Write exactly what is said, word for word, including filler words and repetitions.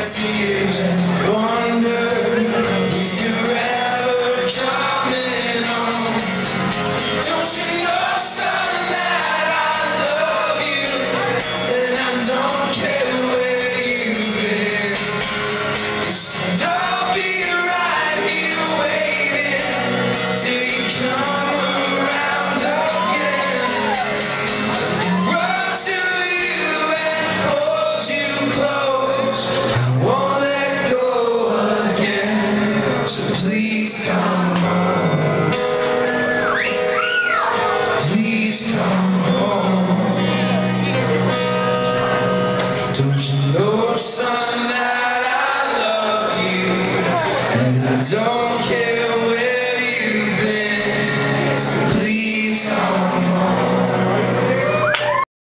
tears and wonder if you're ever coming home. Don't you know, son, that I love you, and I don't care where you've been. So I'll be right here waiting till you come around again. Run to you and hold you close. I won't let go again. So please come home. Please come home. Don't you know, son?